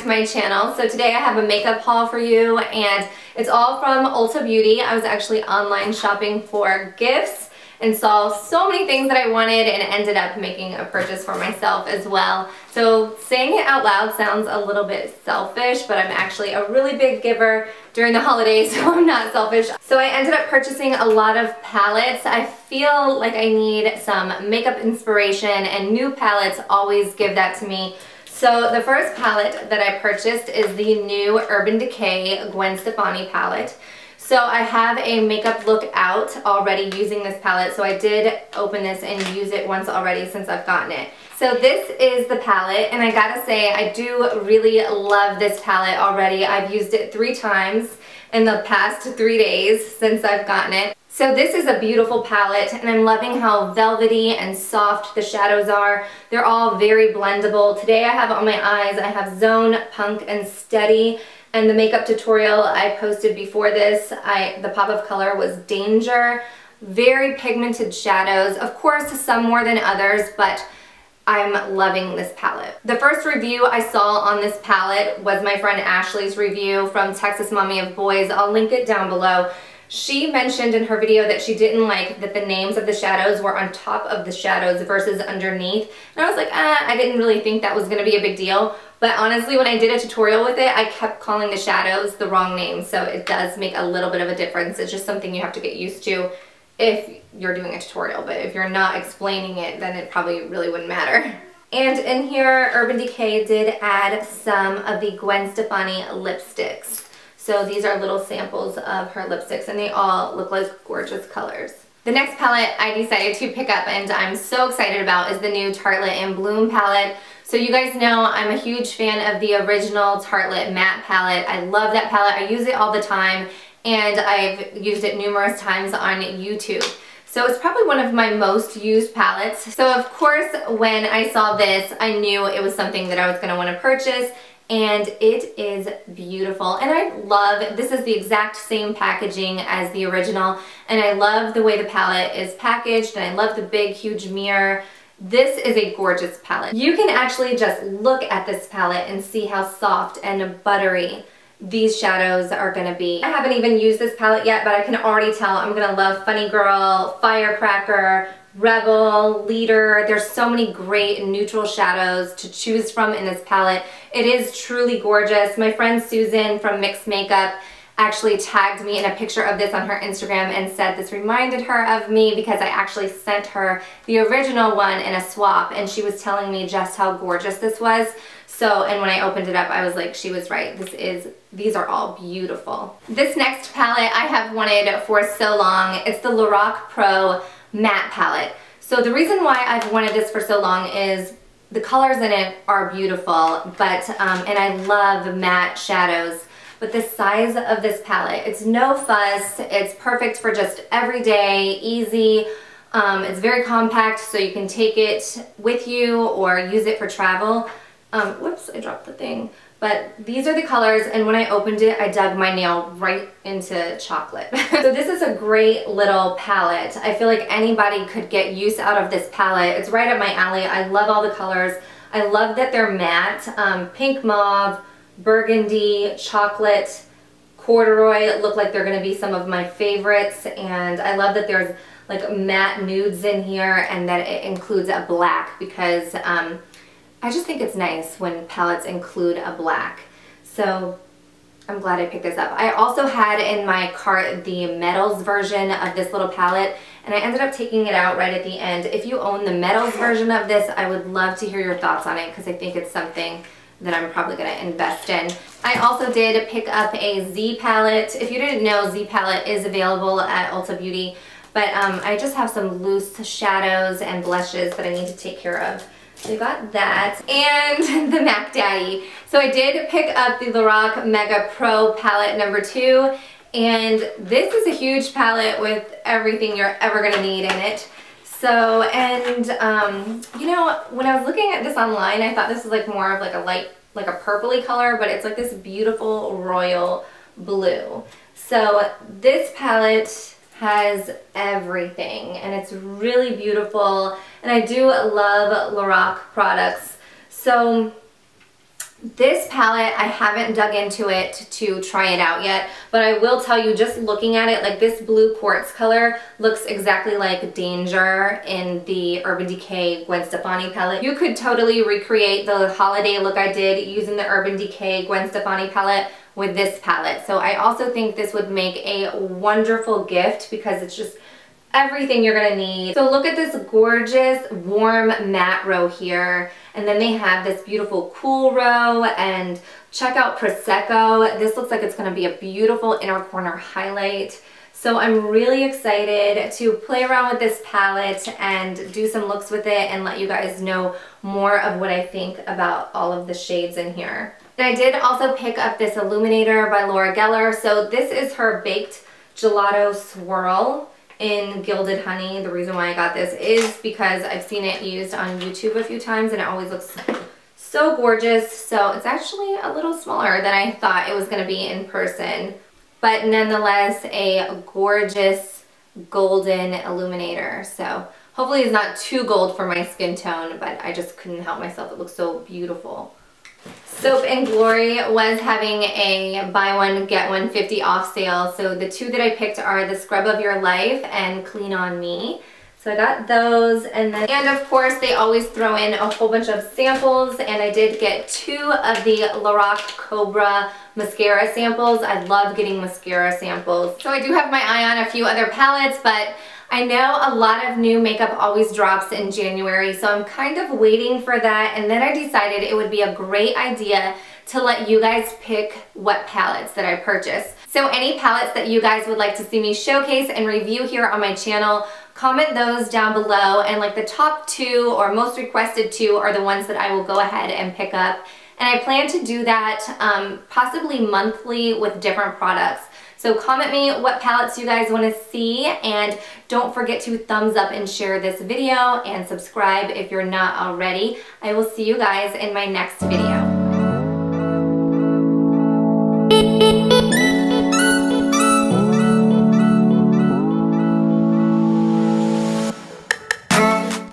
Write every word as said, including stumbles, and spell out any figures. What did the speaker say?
to my channel. So today I have a makeup haul for you, and it's all from Ulta Beauty. I was actually online shopping for gifts and saw so many things that I wanted and ended up making a purchase for myself as well. So saying it out loud sounds a little bit selfish, but I'm actually a really big giver during the holidays, so I'm not selfish. So I ended up purchasing a lot of palettes. I feel like I need some makeup inspiration, and new palettes always give that to me. So the first palette that I purchased is the new Urban Decay Gwen Stefani palette. So I have a makeup look out already using this palette, so I did open this and use it once already since I've gotten it. So this is the palette, and I gotta say I do really love this palette already. I've used it three times in the past three days since I've gotten it. So this is a beautiful palette, and I'm loving how velvety and soft the shadows are. They're all very blendable. Today I have on my eyes, I have Zone, Punk, and Steady. And the makeup tutorial I posted before this, I, the pop of color was Danger. Very pigmented shadows, of course some more than others, but I'm loving this palette. The first review I saw on this palette was my friend Ashley's review from Texas Mommy of Boys. I'll link it down below. She mentioned in her video that she didn't like that the names of the shadows were on top of the shadows versus underneath. And I was like, ah, I didn't really think that was going to be a big deal. But honestly, when I did a tutorial with it, I kept calling the shadows the wrong name. So it does make a little bit of a difference. It's just something you have to get used to if you're doing a tutorial. But if you're not explaining it, then it probably really wouldn't matter. And in here, Urban Decay did add some of the Gwen Stefani lipsticks. So these are little samples of her lipsticks, and they all look like gorgeous colors. The next palette I decided to pick up and I'm so excited about is the new Tartelette in Bloom palette. So you guys know I'm a huge fan of the original Tartelette matte palette. I love that palette. I use it all the time, and I've used it numerous times on YouTube. So it's probably one of my most used palettes. So of course, when I saw this, I knew it was something that I was going to want to purchase. And it is beautiful, and I love, this is the exact same packaging as the original, and I love the way the palette is packaged, and I love the big huge mirror. This is a gorgeous palette. You can actually just look at this palette and see how soft and buttery these shadows are gonna be. I haven't even used this palette yet, but I can already tell I'm gonna love Funny Girl, Firecracker, Rebel, Leader. There's so many great neutral shadows to choose from in this palette. It is truly gorgeous. My friend Susan from Mixed Makeup actually tagged me in a picture of this on her Instagram and said this reminded her of me because I actually sent her the original one in a swap, and she was telling me just how gorgeous this was. So, and when I opened it up, I was like, she was right. This is, these are all beautiful. This next palette I have wanted for so long. It's the Lorac Pro matte palette. So the reason why I've wanted this for so long is the colors in it are beautiful, but um, and I love matte shadows, but the size of this palette, it's no fuss, it's perfect for just everyday, easy. Um, it's very compact, so you can take it with you or use it for travel. Um, whoops, I dropped the thing. But these are the colors, and when I opened it, I dug my nail right into chocolate. So this is a great little palette. I feel like anybody could get use out of this palette. It's right up my alley. I love all the colors. I love that they're matte. Um, pink mauve, burgundy, chocolate, corduroy look like they're going to be some of my favorites, and I love that there's like matte nudes in here and that it includes a black because um, I just think it's nice when palettes include a black. So I'm glad I picked this up. I also had in my cart the metals version of this little palette, and I ended up taking it out right at the end. If you own the metals version of this, I would love to hear your thoughts on it because I think it's something that I'm probably going to invest in. I also did pick up a Z palette. If you didn't know, Z palette is available at Ulta Beauty, but um, I just have some loose shadows and blushes that I need to take care of. So I got that, and the Mac Daddy. So I did pick up the Lorac Mega Pro palette number two, and this is a huge palette with everything you're ever gonna need in it. So, and um, you know, when I was looking at this online, I thought this was like more of like a light, like a purpley color, but it's like this beautiful royal blue. So this palette has everything, and it's really beautiful, and I do love Lorac products. So This palette, I haven't dug into it to try it out yet, but I will tell you, just looking at it, like this blue quartz color looks exactly like Danger in the Urban Decay Gwen Stefani palette. You could totally recreate the holiday look I did using the Urban Decay Gwen Stefani palette with this palette. So I also think this would make a wonderful gift because it's just everything you're gonna need. So look at this gorgeous warm matte row here, and then they have this beautiful cool row, and check out Prosecco. This looks like it's gonna be a beautiful inner corner highlight. So I'm really excited to play around with this palette and do some looks with it and let you guys know more of what I think about all of the shades in here. And I did also pick up this Illuminator by Laura Geller. So this is her Baked Gelato Swirl in Gilded Honey. The reason why I got this is because I've seen it used on YouTube a few times and it always looks so gorgeous. So it's actually a little smaller than I thought it was going to be in person, but nonetheless a gorgeous golden illuminator. So hopefully it's not too gold for my skin tone, but I just couldn't help myself. It looks so beautiful. Soap and Glory was having a buy one get one fifty off sale, so the two that I picked are the Scrub of Your Life and Clean on Me. So I got those, and then and of course they always throw in a whole bunch of samples, and I did get two of the Lorac Cobra mascara samples. I love getting mascara samples. So I do have my eye on a few other palettes, but I know a lot of new makeup always drops in January, so I'm kind of waiting for that, and then I decided it would be a great idea to let you guys pick what palettes that I purchase. So any palettes that you guys would like to see me showcase and review here on my channel, comment those down below, and like the top two or most requested two are the ones that I will go ahead and pick up. And I plan to do that um, possibly monthly with different products. So comment me what palettes you guys want to see, and don't forget to thumbs up and share this video and subscribe if you're not already. I will see you guys in my next video.